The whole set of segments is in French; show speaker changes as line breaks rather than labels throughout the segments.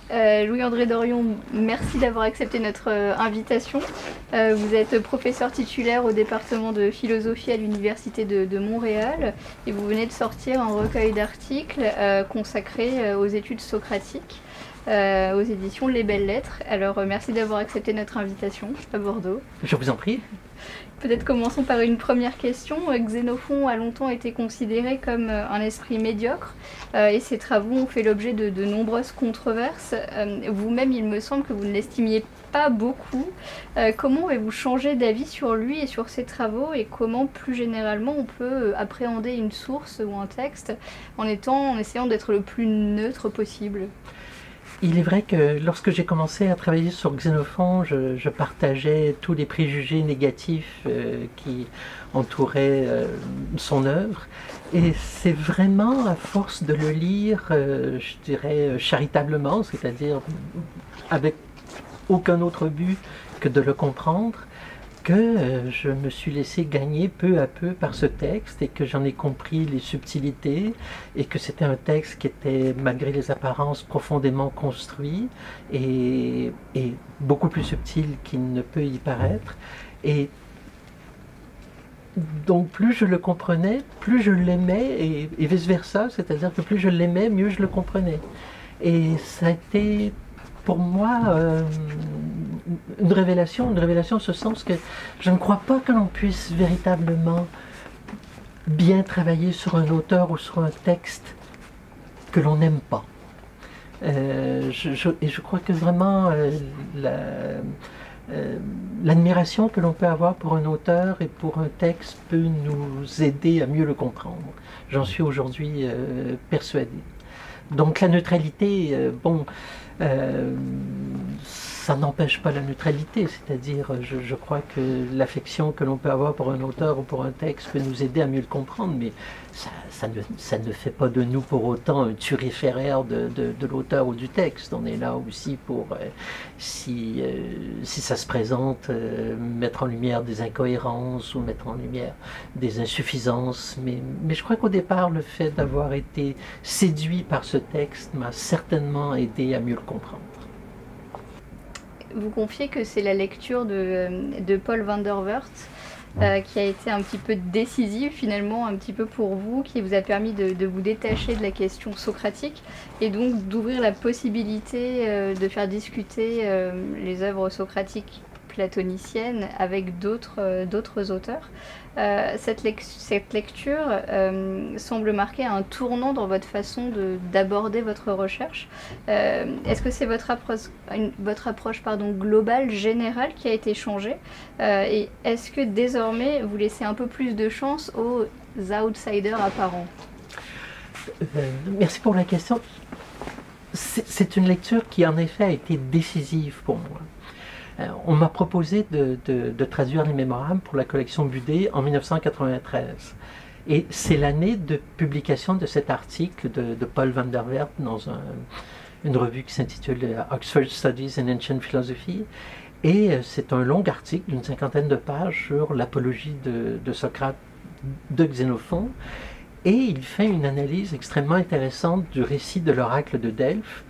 Louis-André Dorion, merci d'avoir accepté notre invitation. Vous êtes professeur titulaire au département de philosophie à l'Université de Montréal et vous venez de sortir un recueil d'articles consacré aux études socratiques aux éditions Les Belles Lettres. Alors merci d'avoir accepté notre invitation à Bordeaux.
Je vous en prie.
Peut-être commençons par une première question. Xénophon a longtemps été considéré comme un esprit médiocre et ses travaux ont fait l'objet de nombreuses controverses. Vous-même, il me semble que vous ne l'estimiez pas beaucoup. Comment avez-vous changé d'avis sur lui et sur ses travaux et comment, plus généralement, on peut appréhender une source ou un texte en essayant d'être le plus neutre possible ?
Il est vrai que lorsque j'ai commencé à travailler sur Xénophon, je partageais tous les préjugés négatifs qui entouraient son œuvre. Et c'est vraiment à force de le lire, je dirais charitablement, c'est-à-dire avec aucun autre but que de le comprendre, que je me suis laissé gagner peu à peu par ce texte et que j'en ai compris les subtilités et que c'était un texte qui était, malgré les apparences, profondément construit et beaucoup plus subtil qu'il ne peut y paraître. Et donc plus je le comprenais, plus je l'aimais et vice-versa, c'est-à-dire que plus je l'aimais, mieux je le comprenais. Et ça a été pour moi une révélation en ce sens que je ne crois pas que l'on puisse véritablement bien travailler sur un auteur ou sur un texte que l'on n'aime pas. Et je crois que vraiment l'admiration que l'on peut avoir pour un auteur et pour un texte peut nous aider à mieux le comprendre. J'en suis aujourd'hui persuadé. Donc la neutralité, ça n'empêche pas la neutralité, c'est-à-dire je crois que l'affection que l'on peut avoir pour un auteur ou pour un texte peut nous aider à mieux le comprendre, mais ça ne fait pas de nous pour autant un turiféraire de l'auteur ou du texte. On est là aussi pour, si ça se présente, mettre en lumière des incohérences ou mettre en lumière des insuffisances, mais je crois qu'au départ, le fait d'avoir été séduit par ce texte m'a certainement aidé à mieux le comprendre.
Vous confiez que c'est la lecture de Paul van der Weert qui a été un petit peu décisive finalement, un petit peu pour vous, qui vous a permis de vous détacher de la question socratique et donc d'ouvrir la possibilité de faire discuter les œuvres socratiques platoniciennes avec d'autres auteurs. Cette lecture semble marquer un tournant dans votre façon d'aborder votre recherche. Est-ce que c'est votre approche globale, générale qui a été changée et est-ce que désormais vous laissez un peu plus de chance aux outsiders apparents?
Merci pour la question. C'est une lecture qui en effet a été décisive pour moi. On m'a proposé de traduire les Mémorables pour la collection Budé en 1993. Et c'est l'année de publication de cet article de Paul van der Weert dans une revue qui s'intitule Oxford Studies in Ancient Philosophy. Et c'est un long article d'une 50aine de pages sur l'apologie de Socrate de Xénophon. Et il fait une analyse extrêmement intéressante du récit de l'oracle de Delphes,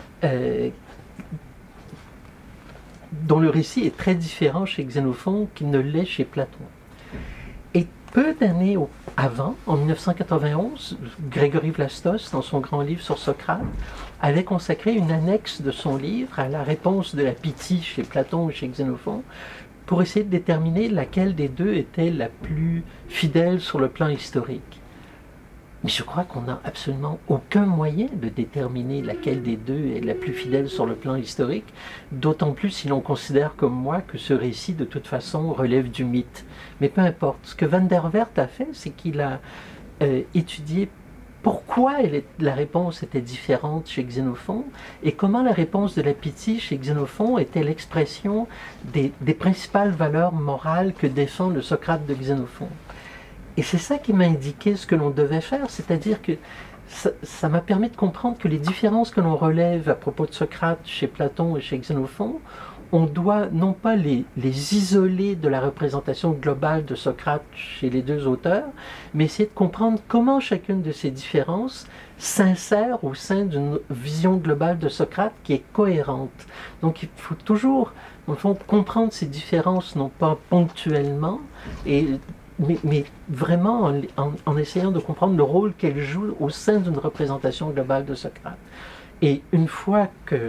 dont le récit est très différent chez Xénophon qu'il ne l'est chez Platon. Et peu d'années avant, en 1991, Grégory Vlastos, dans son grand livre sur Socrate, avait consacré une annexe de son livre à la réponse de la Pythie chez Platon ou chez Xénophon, pour essayer de déterminer laquelle des deux était la plus fidèle sur le plan historique. Mais je crois qu'on n'a absolument aucun moyen de déterminer laquelle des deux est la plus fidèle sur le plan historique, d'autant plus si l'on considère comme moi que ce récit de toute façon relève du mythe. Mais peu importe, ce que van der Weert a fait, c'est qu'il a étudié pourquoi la réponse était différente chez Xénophon et comment la réponse de la Pythie chez Xénophon était l'expression des principales valeurs morales que défend le Socrate de Xénophon. Et c'est ça qui m'a indiqué ce que l'on devait faire, c'est-à-dire que ça m'a permis de comprendre que les différences que l'on relève à propos de Socrate chez Platon et chez Xénophon on doit non pas les isoler de la représentation globale de Socrate chez les deux auteurs, mais essayer de comprendre comment chacune de ces différences s'insère au sein d'une vision globale de Socrate qui est cohérente. Donc il faut toujours, dans le fond, comprendre ces différences, non pas ponctuellement, mais vraiment en essayant de comprendre le rôle qu'elles jouent au sein d'une représentation globale de Socrate. Et une fois que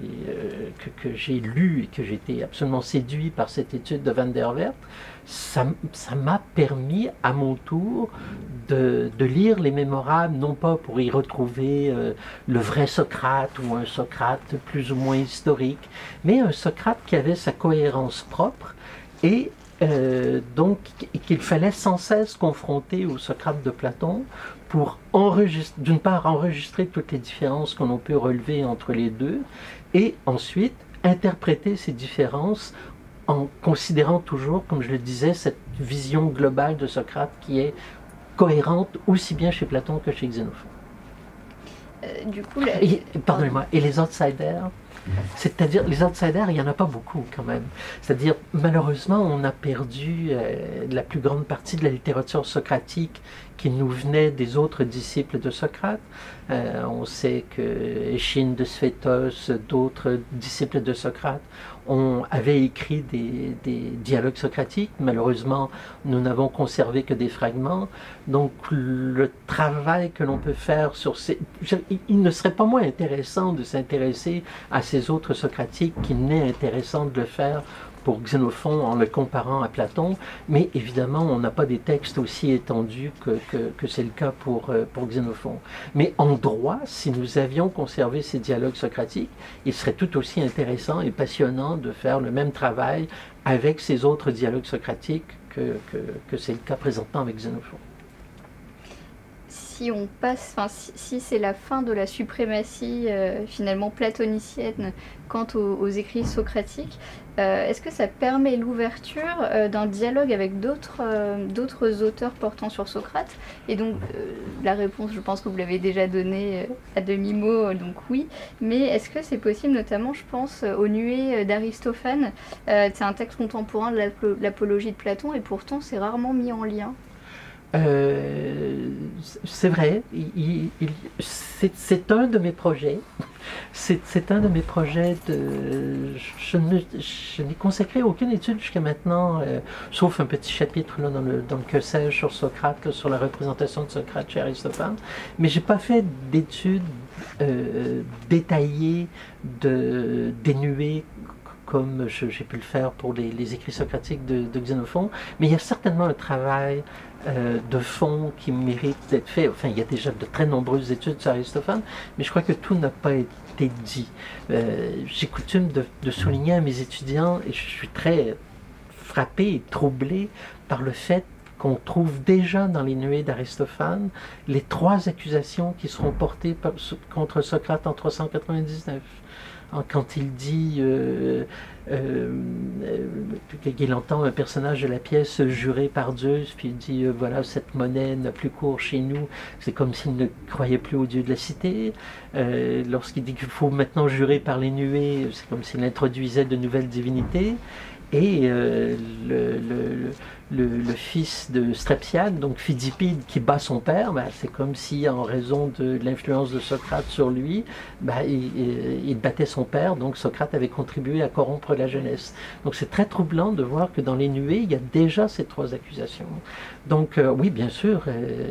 j'ai lu et que j'ai été absolument séduit par cette étude de Van der Wert, ça m'a permis à mon tour de lire les Mémorables, non pas pour y retrouver le vrai Socrate ou un Socrate plus ou moins historique, mais un Socrate qui avait sa cohérence propre et donc qu'il fallait sans cesse confronter au Socrate de Platon pour d'une part enregistrer toutes les différences qu'on a pu relever entre les deux et ensuite interpréter ces différences en considérant toujours, comme je le disais, cette vision globale de Socrate qui est cohérente aussi bien chez Platon que chez Xénophon.
Du coup,
pardonnez-moi, et les outsiders, c'est-à-dire les outsiders, il n'y en a pas beaucoup quand même. C'est-à-dire, malheureusement, on a perdu la plus grande partie de la littérature socratique qui nous venait des autres disciples de Socrate. On sait que Échine de Sphétos, d'autres disciples de Socrate, avaient écrit des dialogues socratiques. Malheureusement, nous n'avons conservé que des fragments. Donc, le travail que l'on peut faire sur il ne serait pas moins intéressant de s'intéresser à ces autres socratiques qu'il n'est intéressant de le faire pour Xénophon en le comparant à Platon, mais évidemment on n'a pas des textes aussi étendus que c'est le cas pour Xénophon. Mais en droit, si nous avions conservé ces dialogues socratiques, il serait tout aussi intéressant et passionnant de faire le même travail avec ces autres dialogues socratiques que c'est le cas présentement avec Xénophon.
Si on passe, si c'est la fin de la suprématie finalement platonicienne quant aux écrits socratiques, est-ce que ça permet l'ouverture d'un dialogue avec d'autres auteurs portant sur Socrate? Et donc la réponse, je pense que vous l'avez déjà donnée à demi-mot, donc oui. Mais est-ce que c'est possible, notamment, je pense, aux Nuées d'Aristophane? C'est un texte contemporain de l'apologie de Platon et pourtant c'est rarement mis en lien.
C'est vrai, c'est un de mes projets. C'est un de mes projets je n'ai consacré aucune étude jusqu'à maintenant, sauf un petit chapitre là, dans le Que sais-je sur Socrate, là, sur la représentation de Socrate chez Aristophane. Mais je n'ai pas fait d'études détaillées des nuées comme j'ai pu le faire pour les écrits socratiques de Xénophon. Mais il y a certainement un travail de fond qui mérite d'être fait. Enfin, il y a déjà de très nombreuses études sur Aristophane, mais je crois que tout n'a pas été dit. J'ai coutume de souligner à mes étudiants, et je suis très frappé et troublé par le fait qu'on trouve déjà dans les Nuées d'Aristophane les 3 accusations qui seront portées contre Socrate en 399. Quand il dit qu'il entend un personnage de la pièce juré par Zeus, puis il dit voilà, cette monnaie n'a plus cours chez nous, c'est comme s'il ne croyait plus au dieu de la cité. Lorsqu'il dit qu'il faut maintenant jurer par les nuées, c'est comme s'il introduisait de nouvelles divinités. Et le fils de Strepsiade, donc Phidippide, qui bat son père, c'est comme si, en raison de l'influence de Socrate sur lui, il battait son père, donc Socrate avait contribué à corrompre la jeunesse. Donc c'est très troublant de voir que dans les Nuées, il y a déjà ces 3 accusations. Donc oui, bien sûr,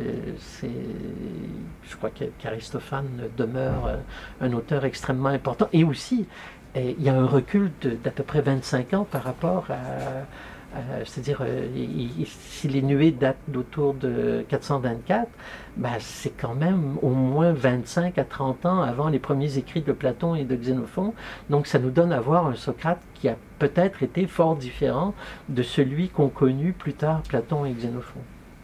je crois qu'Aristophane demeure un auteur extrêmement important, et aussi, il y a un recul d'à peu près 25 ans par rapport c'est-à-dire, si les Nuées datent d'autour de 424, c'est quand même au moins 25 à 30 ans avant les premiers écrits de Platon et de Xénophon. Donc ça nous donne à voir un Socrate qui a peut-être été fort différent de celui qu'ont connu plus tard Platon et Xénophon.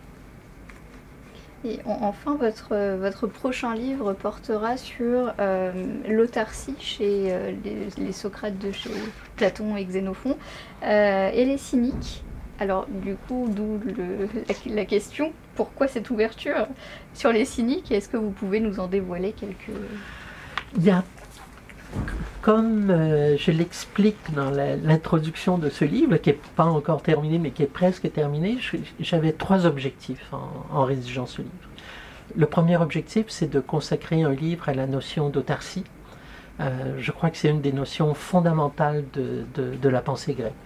Et enfin, votre prochain livre portera sur l'autarcie chez les Socrates de chez Platon et Xénophon et les cyniques. Alors du coup, d'où la question, pourquoi cette ouverture sur les cyniques? Est-ce que vous pouvez nous en dévoiler quelques...
comme je l'explique dans l'introduction de ce livre, qui n'est pas encore terminé, mais qui est presque terminé, j'avais 3 objectifs en rédigeant ce livre. Le premier objectif, c'est de consacrer un livre à la notion d'autarcie. Je crois que c'est une des notions fondamentales de la pensée grecque.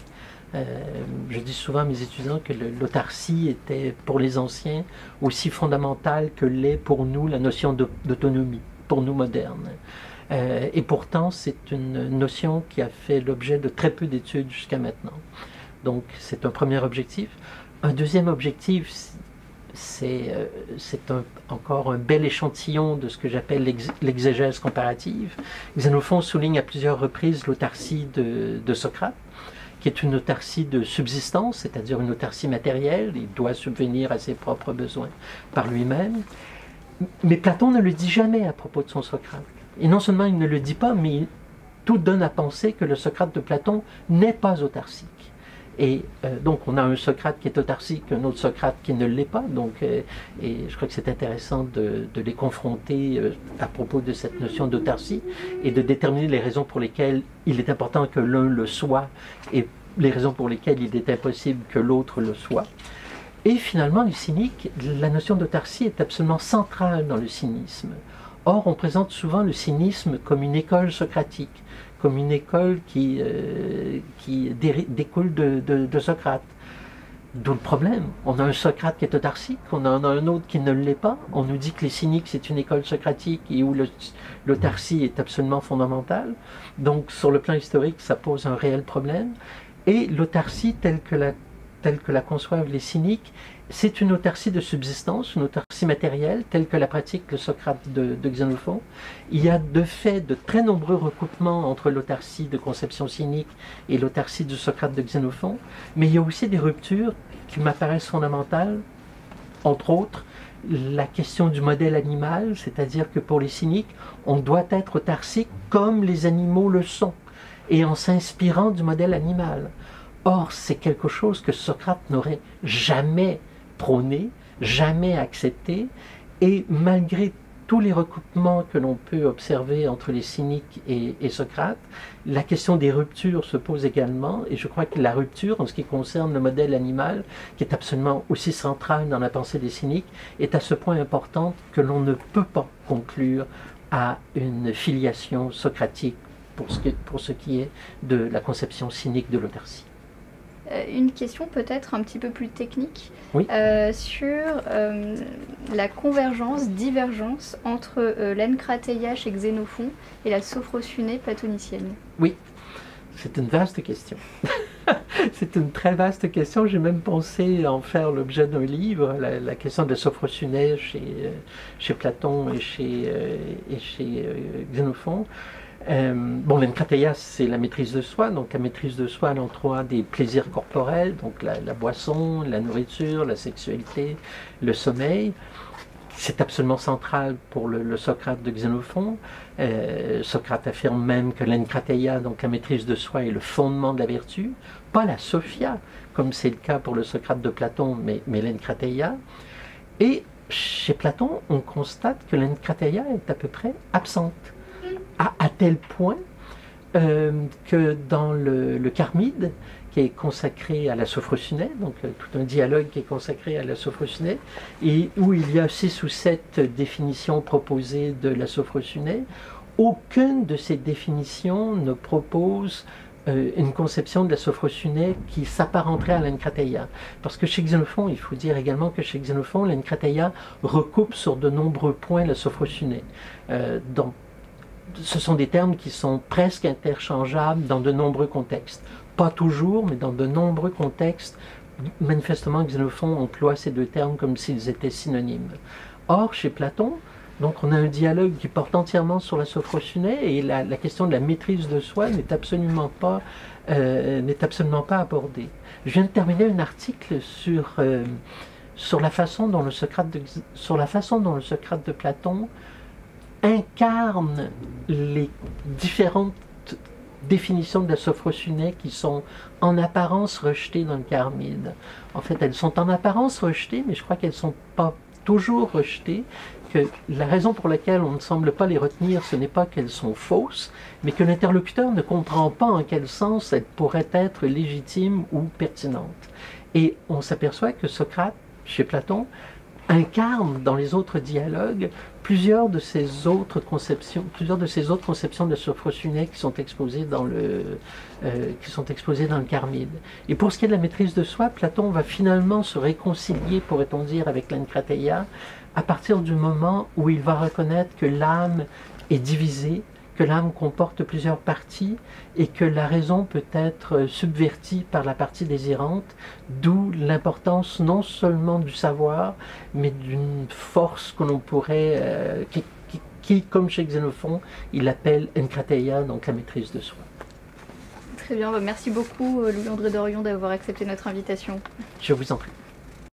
Je dis souvent à mes étudiants que l'autarcie était pour les anciens aussi fondamentale que l'est pour nous la notion d'autonomie, pour nous modernes. Et pourtant, c'est une notion qui a fait l'objet de très peu d'études jusqu'à maintenant. Donc, c'est un premier objectif. Un deuxième objectif, c'est encore un bel échantillon de ce que j'appelle l'exégèse comparative. Xénophon souligne à plusieurs reprises l'autarcie de Socrate, qui est une autarcie de subsistance, c'est-à-dire une autarcie matérielle. Il doit subvenir à ses propres besoins par lui-même. Mais Platon ne le dit jamais à propos de son Socrate. Et non seulement il ne le dit pas, mais tout donne à penser que le Socrate de Platon n'est pas autarcique. Et donc on a un Socrate qui est autarcique, un autre Socrate qui ne l'est pas. Donc, et je crois que c'est intéressant de les confronter à propos de cette notion d'autarcie et de déterminer les raisons pour lesquelles il est important que l'un le soit et les raisons pour lesquelles il est impossible que l'autre le soit. Et finalement, les cyniques, la notion d'autarcie est absolument centrale dans le cynisme. Or, on présente souvent le cynisme comme une école socratique, comme une école qui découle de Socrate. D'où le problème. On a un Socrate qui est autarcique, on en a un autre qui ne l'est pas. On nous dit que les cyniques, c'est une école socratique et où l'autarcie est absolument fondamentale. Donc, sur le plan historique, ça pose un réel problème. Et l'autarcie, telle que la conçoivent les cyniques, c'est une autarcie de subsistance, une autarcie matérielle, telle que la pratique le Socrate de Xénophon. Il y a de fait de très nombreux recoupements entre l'autarcie de conception cynique et l'autarcie du Socrate de Xénophon, mais il y a aussi des ruptures qui m'apparaissent fondamentales, entre autres la question du modèle animal, c'est-à-dire que pour les cyniques, on doit être autarcique comme les animaux le sont, et en s'inspirant du modèle animal. Or, c'est quelque chose que Socrate n'aurait jamais prôné, jamais accepté, et malgré tous les recoupements que l'on peut observer entre les cyniques et Socrate, la question des ruptures se pose également, et je crois que la rupture, en ce qui concerne le modèle animal, qui est absolument aussi centrale dans la pensée des cyniques, est à ce point importante que l'on ne peut pas conclure à une filiation socratique pour ce qui est de la conception cynique de l'autarcie.
Une question peut-être un petit peu plus technique,
oui.
Sur la convergence, divergence entre l'encrateia chez Xénophon et la sophrosphunée platonicienne.
Oui, c'est une vaste question. C'est une très vaste question. J'ai même pensé en faire l'objet d'un livre, la question de la sophrosphunée chez Platon et chez Xénophon. Bon, l'encrateia, c'est la maîtrise de soi, donc la maîtrise de soi à l'endroit des plaisirs corporels, donc la boisson, la nourriture, la sexualité, le sommeil. C'est absolument central pour le Socrate de Xénophon. Socrate affirme même que l'encrateia, donc la maîtrise de soi, est le fondement de la vertu, pas la sophia, comme c'est le cas pour le Socrate de Platon, mais l'encrateia. Et chez Platon, on constate que l'encrateia est à peu près absente. À tel point que dans le Charmide, qui est consacré à la sophrosphunée, donc tout un dialogue qui est consacré à la sophrosphunée, et où il y a 6 ou 7 définitions proposées de la sophrosphunée, aucune de ces définitions ne propose une conception de la sophrosphunée qui s'apparenterait à l'encrateia. Parce que chez Xénophon, il faut dire également que chez Xénophon, l'encrateia recoupe sur de nombreux points la sophrosphunée. Donc, ce sont des termes qui sont presque interchangeables dans de nombreux contextes. Pas toujours, mais dans de nombreux contextes, manifestement, Xénophon emploie ces 2 termes comme s'ils étaient synonymes. Or, chez Platon, donc on a un dialogue qui porte entièrement sur la sophrosphunée et la question de la maîtrise de soi n'est absolument pas abordée. Je viens de terminer un article sur la façon dont le Socrate de Platon incarne les différentes définitions de la sophrosphunée qui sont en apparence rejetées dans le Charmide. En fait, elles sont en apparence rejetées, mais je crois qu'elles ne sont pas toujours rejetées, que la raison pour laquelle on ne semble pas les retenir, ce n'est pas qu'elles sont fausses, mais que l'interlocuteur ne comprend pas en quel sens elles pourraient être légitimes ou pertinentes. Et on s'aperçoit que Socrate, chez Platon, incarne dans les autres dialogues plusieurs de ces autres conceptions de la sophrosyné qui sont exposées dans le Charmide. Et pour ce qui est de la maîtrise de soi, Platon va finalement se réconcilier, pourrait-on dire, avec l'enkrateia à partir du moment où il va reconnaître que l'âme est divisée, que l'âme comporte plusieurs parties et que la raison peut être subvertie par la partie désirante, d'où l'importance non seulement du savoir, mais d'une force que l'on pourrait, qui, comme chez Xénophon, il appelle enkrateia, donc la maîtrise de soi.
Très bien, merci beaucoup Louis-André Dorion d'avoir accepté notre invitation.
Je vous en prie.